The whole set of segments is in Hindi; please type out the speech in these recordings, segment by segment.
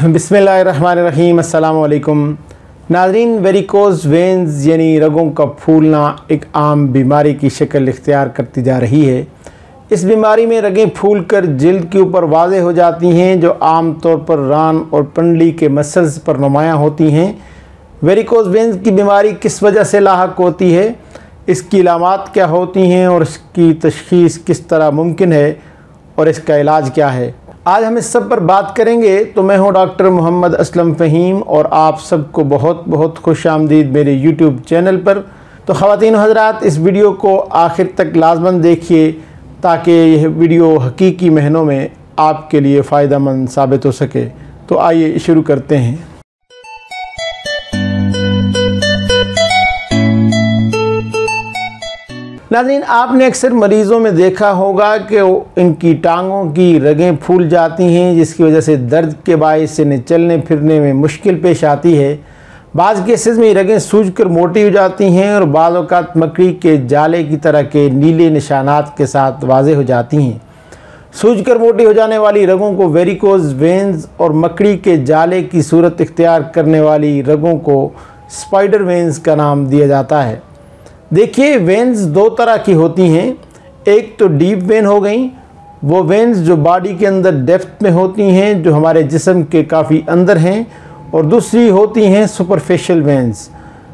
बिस्मिल्लाहिर्रहमानिर्रहीम। अस्सलाम वालेकुम नाज़रीन। वेरिकोज़ वेन्स यानी रगों का फूलना एक आम बीमारी की शक्ल इख्तियार करती जा रही है। इस बीमारी में रगें फूलकर जिल्द के ऊपर वाज़ेह हो जाती हैं, जो आम तौर पर रान और पंडली के मसल्स पर नुमायाँ होती हैं। वेरिकोज़ वेन्स की बीमारी किस वजह से लाहक होती है, इसकी अलामात क्या होती हैं और इसकी तशख़ीस किस तरह मुमकिन है और इसका इलाज क्या है, आज हम इस सब पर बात करेंगे। तो मैं हूं डॉक्टर मोहम्मद असलम फ़हीम और आप सबको बहुत बहुत खुश आमदीद मेरे यूट्यूब चैनल पर। तो ख़वातीन हज़रात, इस वीडियो को आखिर तक लाजमन देखिए ताकि यह वीडियो हकीकी मायनों में आपके लिए फ़ायदेमंद साबित हो सके। तो आइए शुरू करते हैं। नाज़रीन, आपने अक्सर मरीज़ों में देखा होगा कि इनकी टांगों की रगें फूल जाती हैं, जिसकी वजह से दर्द के बायस इन्हें चलने फिरने में मुश्किल पेश आती है। बाज़ केसेस में रगें सूजकर मोटी हो जाती हैं और बाज़ औक़ात मकड़ी के जाले की तरह के नीले निशानात के साथ वाज़ेह हो जाती हैं। सूजकर मोटी हो जाने वाली रगों को वेरिकोज़ वेन्स और मकड़ी के जाले की सूरत इख्तियार करने वाली रगों को स्पाइडर वेन्स का नाम दिया जाता है। देखिए, वेन्स दो तरह की होती हैं। एक तो डीप वेन हो गई, वो वेन्स जो बॉडी के अंदर डेप्थ में होती हैं, जो हमारे जिस्म के काफ़ी अंदर हैं, और दूसरी होती हैं superficial veins.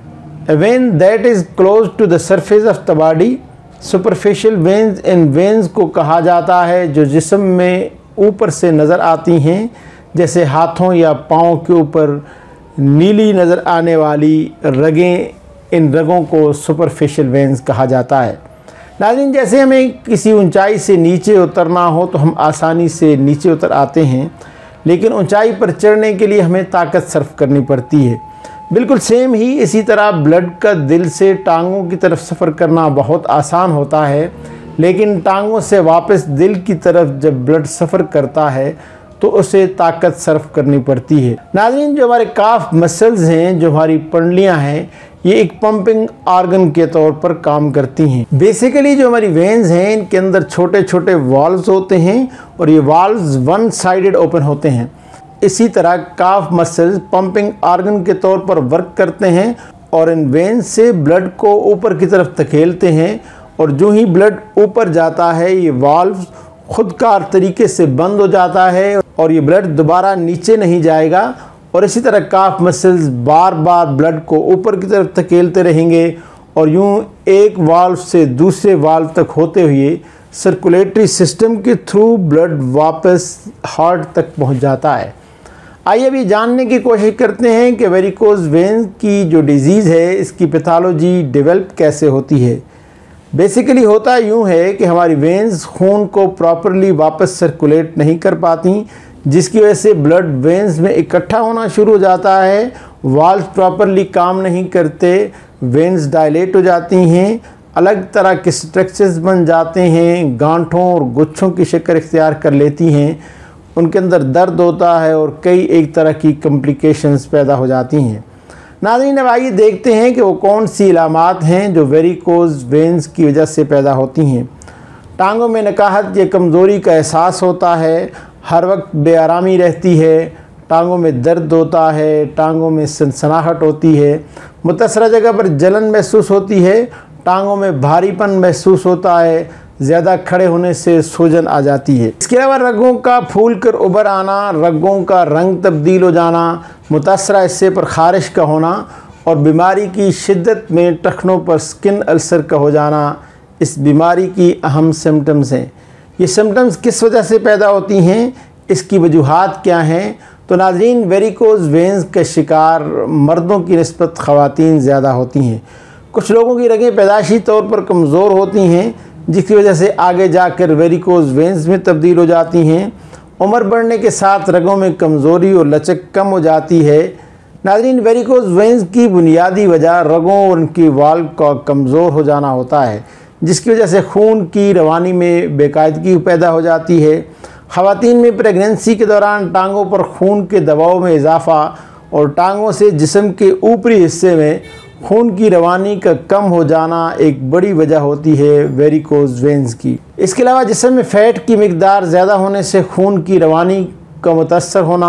A vein that is close to the surface of the body. Superficial veins इन वेन्स को कहा जाता है जो जिस्म में ऊपर से नज़र आती हैं, जैसे हाथों या पाँव के ऊपर नीली नज़र आने वाली रगें। इन रगों को सुपरफिशियल वेन्स कहा जाता है। नाज़रीन, जैसे हमें किसी ऊंचाई से नीचे उतरना हो तो हम आसानी से नीचे उतर आते हैं, लेकिन ऊंचाई पर चढ़ने के लिए हमें ताकत सर्फ करनी पड़ती है। बिल्कुल सेम ही इसी तरह ब्लड का दिल से टांगों की तरफ सफ़र करना बहुत आसान होता है, लेकिन टांगों से वापस दिल की तरफ जब ब्लड सफ़र करता है तो उसे ताकत सर्फ करनी पड़ती है। नाज़रीन, जो हमारे काफ मसल्स हैं, जो हमारी पंडलियाँ हैं, ये एक पंपिंग आर्गन के तौर पर काम करती हैं। बेसिकली जो हमारी वेन्स हैं, इनके अंदर छोटे छोटे वाल्व्स होते हैं और ये वाल्व्स वन साइडेड ओपन होते हैं। इसी तरह काफ मसल्स पंपिंग आर्गन के तौर पर वर्क करते हैं और इन वेन्स से ब्लड को ऊपर की तरफ धकेलते हैं, और जो ही ब्लड ऊपर जाता है ये वाल्व्स खुदकार तरीके से बंद हो जाता है और ये ब्लड दोबारा नीचे नहीं जाएगा। और इसी तरह काफ मसल्स बार बार ब्लड को ऊपर की तरफ धकेलते रहेंगे और यूं एक वाल्व से दूसरे वाल्व तक होते हुए सर्कुलेटरी सिस्टम के थ्रू ब्लड वापस हार्ट तक पहुंच जाता है। आइए अभी जानने की कोशिश करते हैं कि वेरिकोज़ वेन्स की जो डिजीज़ है, इसकी पैथोलॉजी डेवलप कैसे होती है। बेसिकली होता यूँ है कि हमारी वेन्स खून को प्रॉपरली वापस सर्कुलेट नहीं कर पाती, जिसकी वजह से ब्लड वेन्स में इकट्ठा होना शुरू हो जाता है। वाल्व प्रॉपरली काम नहीं करते, वेन्स डायलेट हो जाती हैं, अलग तरह के स्ट्रक्चर्स बन जाते हैं, गांठों और गुच्छों की शक्ल इख्तियार कर लेती हैं, उनके अंदर दर्द होता है और कई एक तरह की कॉम्प्लिकेशंस पैदा हो जाती हैं। नाज़रीन, अब आइए देखते हैं कि वो कौन सी अलामात हैं जो वेरिकोज़ वेन्स की वजह से पैदा होती हैं। टांगों में नकाहत या कमज़ोरी का एहसास होता है, हर वक्त बेआरामी रहती है, टांगों में दर्द होता है, टांगों में सनसनाहट होती है, मुतअस्सरा जगह पर जलन महसूस होती है, टांगों में भारीपन महसूस होता है, ज़्यादा खड़े होने से सूजन आ जाती है। इसके अलावा रगों का फूल कर उभर आना, रगों का रंग तब्दील हो जाना, मुतअस्सरा हिस्से पर ख़ारिश का होना और बीमारी की शिद्दत में टखनों पर स्किन अल्सर का हो जाना इस बीमारी की अहम सिम्टम्स हैं। ये सिम्टम्स किस वजह से पैदा होती हैं, इसकी वजूहात क्या हैं। तो नाज़रीन, वेरिकोज़ वेन्स का शिकार मर्दों की निस्बत ख़वातीन ज़्यादा होती हैं। कुछ लोगों की रगें पैदाइशी तौर पर कमज़ोर होती हैं, जिसकी वजह से आगे जाकर वेरिकोज़ वेन्स में तब्दील हो जाती हैं। उम्र बढ़ने के साथ रगों में कमज़ोरी और लचक कम हो जाती है। नाज़रीन, वेरिकोज़ वेन्स की बुनियादी वजह रगों और उनकी वाल्व का कमज़ोर हो जाना होता है, जिसकी वजह से खून की रवानी में बेकायदगी पैदा हो जाती है। ख़वातीन में प्रेगनेंसी के दौरान टांगों पर खून के दबाव में इजाफ़ा और टांगों से जिस्म के ऊपरी हिस्से में खून की रवानी का कम हो जाना एक बड़ी वजह होती है वेरिकोज़ वेन्स की। इसके अलावा जिस्म में फ़ैट की मिकदार ज़्यादा होने से खून की रवानी का मुतासर होना,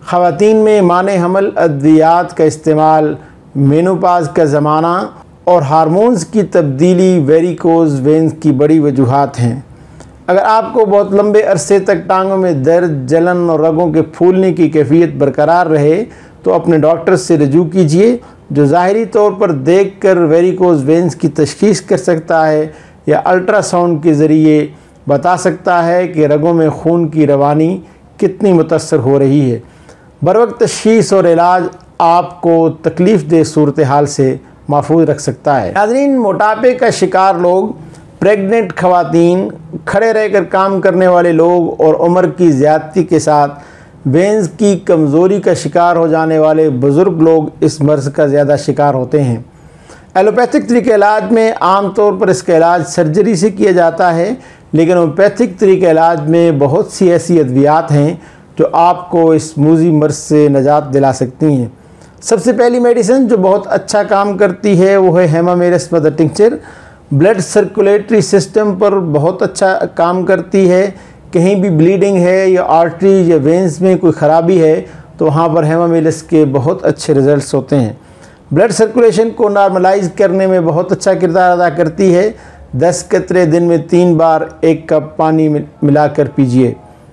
ख़वातीन में माने हमल अद्वियात का इस्तेमाल, मेनोपाज का ज़माना और हार्मोन्स की तब्दीली वेरिकोज़ वेन्स की बड़ी वजूहात हैं। अगर आपको बहुत लंबे अरसे तक टांगों में दर्द, जलन और रगों के फूलने की कैफियत बरकरार रहे तो अपने डॉक्टर से रजू कीजिए, जो ज़ाहिरी तौर पर देखकर वेरिकोज़ वेन्स की तशख़ीस कर सकता है या अल्ट्रासाउंड के ज़रिए बता सकता है कि रगों में खून की रवानी कितनी मुतासर हो रही है। बरवक्त तशख़ीस और इलाज आपको तकलीफ़ दह सूरत हाल से महफूज रख सकता है। नाज़रीन, मोटापे का शिकार लोग, प्रेग्नेंट ख़वातीन, खड़े रहकर काम करने वाले लोग और उम्र की ज़्यादती के साथ वेन्स की कमज़ोरी का शिकार हो जाने वाले बुज़ुर्ग लोग इस मर्ज़ का ज़्यादा शिकार होते हैं। एलोपैथिक तरीके इलाज में आम तौर पर इसका इलाज सर्जरी से किया जाता है, लेकिन होम्योपैथिक तरीके इलाज में बहुत सी ऐसी अद्वियात हैं जो आपको इस मूज़ी मर्ज़ से निजात दिला सकती हैं। सबसे पहली मेडिसिन जो बहुत अच्छा काम करती है वो है hamamelis mother tincture. Blood circulatory system पर बहुत अच्छा काम करती है। कहीं भी ब्लीडिंग है या आर्टरी या वेंस में कोई ख़राबी है तो वहाँ पर हेमामेलिस के बहुत अच्छे रिज़ल्ट्स होते हैं। ब्लड सर्कुलेशन को नॉर्मलाइज करने में बहुत अच्छा किरदार अदा करती है। 10 कतरे दिन में 3 बार 1 कप पानी मिलाकर पीजिए।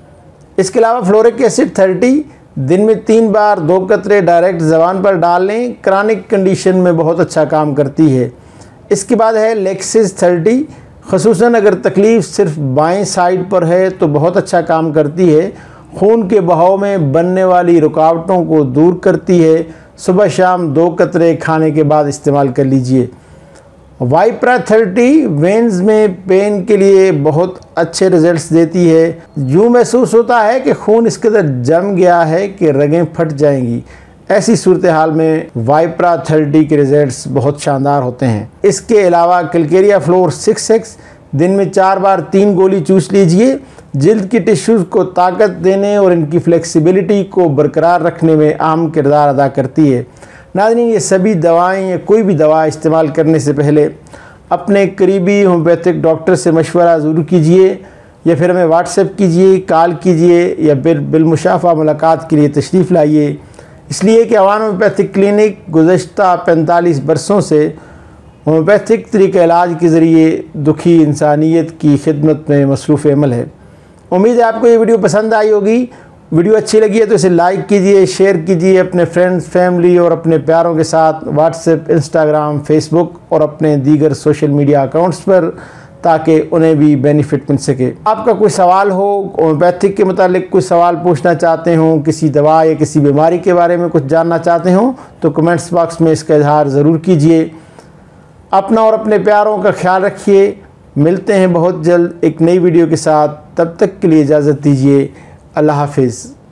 इसके अलावा फ्लोरिक एसिड 30 दिन में 3 बार 2 कतरे डायरेक्ट ज़बान पर डाल लें, क्रॉनिक कंडीशन में बहुत अच्छा काम करती है। इसके बाद है लेक्सिस 30, ख़ुसूसन अगर तकलीफ़ सिर्फ बाएं साइड पर है तो बहुत अच्छा काम करती है। खून के बहाव में बनने वाली रुकावटों को दूर करती है। सुबह शाम 2 कतरे खाने के बाद इस्तेमाल कर लीजिए। वाइप्रा 30 वेन्स में पेन के लिए बहुत अच्छे रिजल्ट्स देती है। यूँ महसूस होता है कि खून इस कदर जम गया है कि रगें फट जाएंगी। ऐसी सूरत हाल में वाइप्रा 30 के रिजल्ट्स बहुत शानदार होते हैं। इसके अलावा कैलकेरिया फ्लोर 6x दिन में 4 बार 3 गोली चूस लीजिए। जिल्द की टिश्यूज़ को ताकत देने और इनकी फ्लेक्सिबिलिटी को बरकरार रखने में अहम किरदार अदा करती है। नाज़रीन, ये सभी दवाएं या कोई भी दवा इस्तेमाल करने से पहले अपने करीबी होम्योपैथिक डॉक्टर से मशवरा ज़रूर कीजिए या फिर हमें व्हाट्सएप कीजिए, कॉल कीजिए या फिर बिलमुशाफ़ा मुलाकात के लिए तशरीफ़ लाइए। इसलिए कि अवान होम्योपैथिक क्लिनिक गुज़श्ता 45 बरसों से होम्योपैथिक तरीक़े इलाज के ज़रिए दुखी इंसानियत की खिदमत में मसरूफ़ अमल है। उम्मीद है आपको ये वीडियो पसंद आई होगी। वीडियो अच्छी लगी है तो इसे लाइक कीजिए, शेयर कीजिए अपने फ्रेंड्स, फैमिली और अपने प्यारों के साथ व्हाट्सएप, इंस्टाग्राम, फेसबुक और अपने दीगर सोशल मीडिया अकाउंट्स पर, ताकि उन्हें भी बेनिफिट मिल सके। आपका कोई सवाल हो, होम्योपैथिक के मुतालिक कोई सवाल पूछना चाहते हों, किसी दवा या किसी बीमारी के बारे में कुछ जानना चाहते हों तो कमेंट्स बॉक्स में इसका इजहार ज़रूर कीजिए। अपना और अपने प्यारों का ख्याल रखिए। मिलते हैं बहुत जल्द एक नई वीडियो के साथ। तब तक के लिए इजाज़त दीजिए। अल्लाह हाफिज़।